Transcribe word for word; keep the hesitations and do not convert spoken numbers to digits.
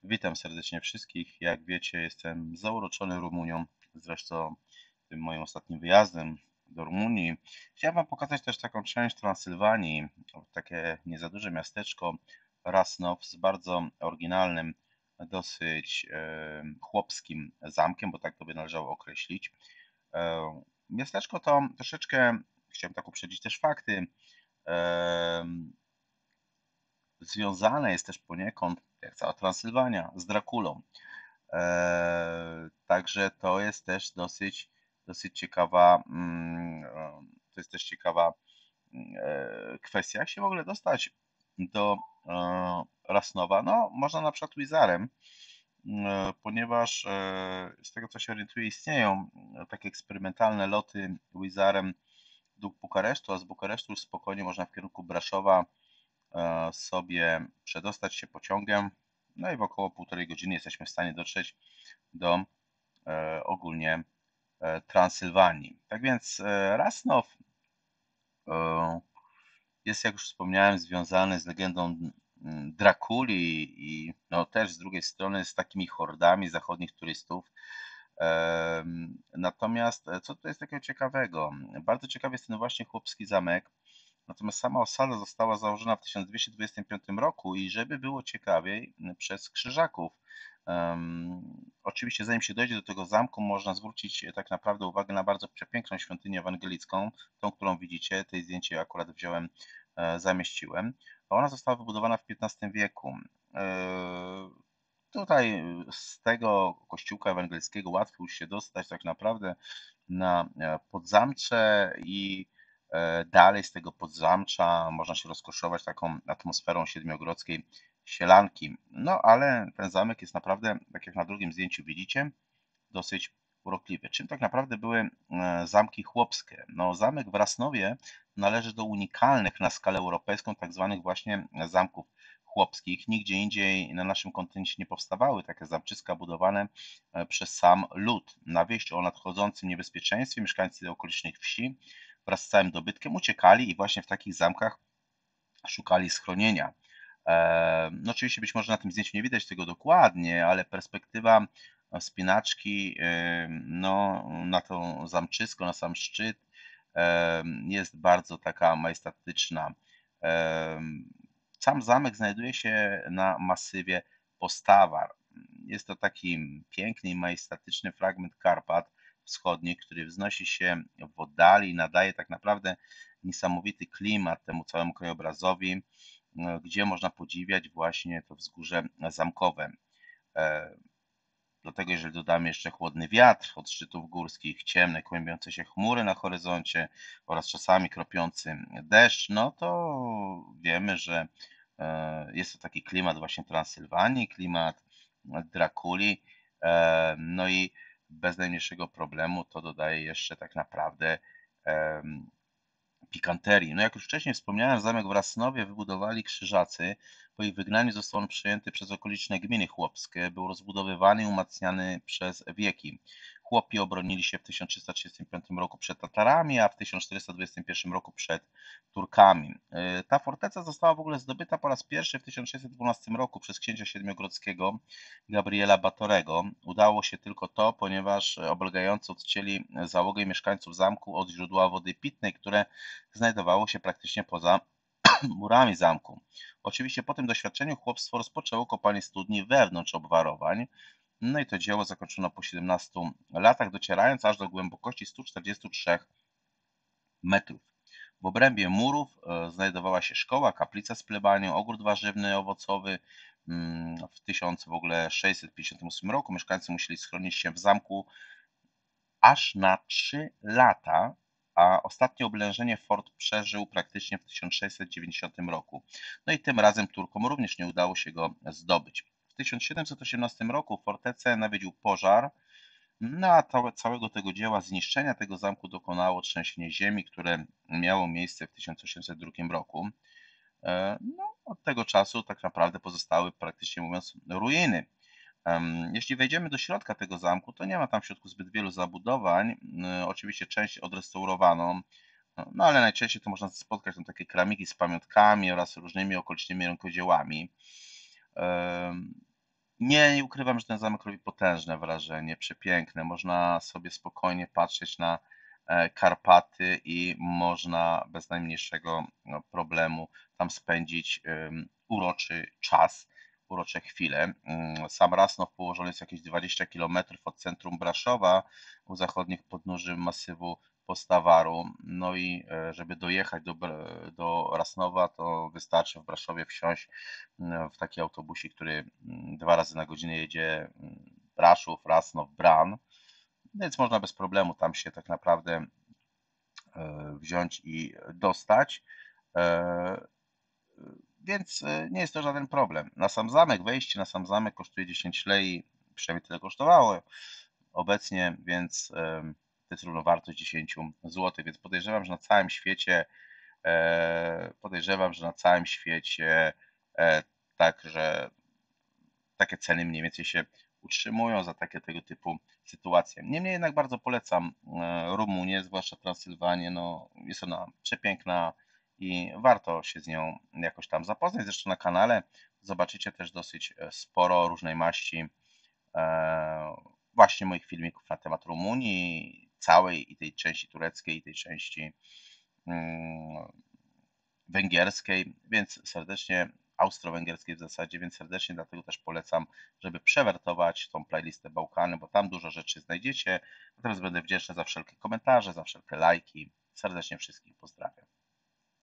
Witam serdecznie wszystkich. Jak wiecie, jestem zauroczony Rumunią, zresztą tym moim ostatnim wyjazdem do Rumunii. Chciałem Wam pokazać też taką część Transylwanii, takie nie za duże miasteczko Rasnov z bardzo oryginalnym, dosyć e, chłopskim zamkiem, bo tak to by należało określić. E, Miasteczko to troszeczkę, chciałem tak uprzedzić też fakty, e, związane jest też poniekąd, jak cała Transylwania, z Drakulą. Eee, także to jest też dosyć, dosyć ciekawa, mm, e, to jest też ciekawa mm, e, kwestia. Jak się w ogóle dostać do e, Rasnowa? No, można na przykład Wizarem, e, ponieważ e, z tego co się orientuję, istnieją e, takie eksperymentalne loty Wizarem do Bukaresztu, a z Bukaresztu już spokojnie można w kierunku Braszowa e, sobie przedostać się pociągiem. No i w około półtorej godziny jesteśmy w stanie dotrzeć do e, ogólnie e, Transylwanii. Tak więc e, Rasnov e, jest, jak już wspomniałem, związany z legendą mm, Drakuli i no, też z drugiej strony z takimi hordami zachodnich turystów. Em, Natomiast e, co tutaj jest takiego ciekawego? Bardzo ciekawy jest ten właśnie chłopski zamek. Natomiast sama osada została założona w tysiąc dwieście dwudziestym piątym roku i żeby było ciekawiej, przez Krzyżaków. Um, oczywiście zanim się dojdzie do tego zamku, można zwrócić e, tak naprawdę uwagę na bardzo przepiękną świątynię ewangelicką, tą, którą widzicie. Tej zdjęcie akurat wziąłem, e, zamieściłem. Ona została wybudowana w piętnastym wieku. E, Tutaj z tego kościółka ewangelickiego łatwo już się dostać tak naprawdę na e, podzamcze i e, dalej z tego podzamcza można się rozkoszować taką atmosferą siedmiogrodzkiej sielanki. No ale ten zamek jest naprawdę, tak jak na drugim zdjęciu widzicie, dosyć urokliwy. Czym tak naprawdę były e, zamki chłopskie? No, zamek w Rasnowie należy do unikalnych na skalę europejską tak zwanych właśnie zamków chłopskich. Nigdzie indziej na naszym kontynencie nie powstawały takie zamczyska budowane e, przez sam lud. Na wieść o nadchodzącym niebezpieczeństwie mieszkańcy okolicznych wsi wraz z całym dobytkiem uciekali i właśnie w takich zamkach szukali schronienia. E, No oczywiście być może na tym zdjęciu nie widać tego dokładnie, ale perspektywa wspinaczki e, no, na to zamczysko, na sam szczyt e, jest bardzo taka majestatyczna. E, Sam zamek znajduje się na masywie Postawar. Jest to taki piękny i majestatyczny fragment Karpat Wschodnich, który wznosi się w oddali i nadaje tak naprawdę niesamowity klimat temu całemu krajobrazowi, e, gdzie można podziwiać właśnie to wzgórze zamkowe. E, Do tego, jeżeli dodamy jeszcze chłodny wiatr od szczytów górskich, ciemne, kłębiące się chmury na horyzoncie oraz czasami kropiący deszcz, no to wiemy, że e, jest to taki klimat właśnie Transylwanii, klimat Drakuli. E, No i bez najmniejszego problemu to dodaje jeszcze tak naprawdę em, pikanterii. No jak już wcześniej wspomniałem, zamek w Rasnowie wybudowali Krzyżacy. Po ich wygnaniu został on przejęty przez okoliczne gminy chłopskie. Był rozbudowywany i umacniany przez wieki. Chłopi obronili się w tysiąc trzysta trzydziestym piątym roku przed Tatarami, a w tysiąc czterysta dwudziestym pierwszym roku przed Turkami. E, Ta forteca została w ogóle zdobyta po raz pierwszy w tysiąc sześćset dwunastym roku przez księcia siedmiogrodzkiego Gabriela Batorego. Udało się tylko to, ponieważ oblegający odcięli załogę i mieszkańców zamku od źródła wody pitnej, które znajdowało się praktycznie poza murami zamku. Oczywiście po tym doświadczeniu chłopstwo rozpoczęło kopanie studni wewnątrz obwarowań. No i to dzieło zakończono po siedemnastu latach, docierając aż do głębokości stu czterdziestu trzech metrów. W obrębie murów e, znajdowała się szkoła, kaplica z plebanią, ogród warzywny, owocowy. Mm, W tysiąc w ogóle sześćset pięćdziesiątym ósmym roku mieszkańcy musieli schronić się w zamku aż na trzy lata, a ostatnie oblężenie fort przeżył praktycznie w tysiąc sześćset dziewięćdziesiątym roku. No i tym razem Turkom również nie udało się go zdobyć. W tysiąc siedemset osiemnastym roku fortecę nawiedził pożar, no a całe, całego tego dzieła zniszczenia tego zamku dokonało trzęsienie ziemi, które miało miejsce w tysiąc osiemset drugim roku. E, No, od tego czasu tak naprawdę pozostały praktycznie mówiąc ruiny. Em, Jeśli wejdziemy do środka tego zamku, to nie ma tam w środku zbyt wielu zabudowań. Y, Oczywiście część odrestaurowaną, no no, ale najczęściej to można spotkać tam takie keramiki z pamiątkami oraz różnymi okolicznymi rękodziełami. Em, Nie, nie ukrywam, że ten zamek robi potężne wrażenie, przepiękne. Można sobie spokojnie patrzeć na e, Karpaty i można bez najmniejszego no, problemu tam spędzić em, uroczy czas, urocze chwile. Mm, Sam Rasnow położony jest jakieś dwadzieścia kilometrów od centrum Braszowa, u zachodnich podnóży masywu Postawaru. No i e, żeby dojechać do, Br- do Rasnowa, to wystarczy w Braszowie wsiąść mm, w taki autobusik, który mm, dwa razy na godzinę jedzie mm, Braszów, Rasnov, Bran, więc można bez problemu tam się tak naprawdę e, wziąć i dostać. E, Więc e, nie jest to żaden problem. Na sam zamek, wejście na sam zamek kosztuje dziesięć lei, przynajmniej tyle kosztowało obecnie, więc e, to jest równowartość dziesięć złotych, więc podejrzewam, że na całym świecie e, podejrzewam, że na całym świecie e, także takie ceny mniej więcej się utrzymują za takie tego typu sytuacje. Niemniej jednak bardzo polecam e, Rumunię, zwłaszcza Transylwanię. No, jest ona przepiękna i warto się z nią jakoś tam zapoznać. Zresztą na kanale zobaczycie też dosyć e, sporo różnej maści e, właśnie moich filmików na temat Rumunii, całej i tej części tureckiej, i tej części mm, węgierskiej, więc serdecznie, austro-węgierskiej w zasadzie, więc serdecznie dlatego też polecam, żeby przewertować tą playlistę Bałkany, bo tam dużo rzeczy znajdziecie. Natomiast będę wdzięczny za wszelkie komentarze, za wszelkie lajki. Serdecznie wszystkich pozdrawiam.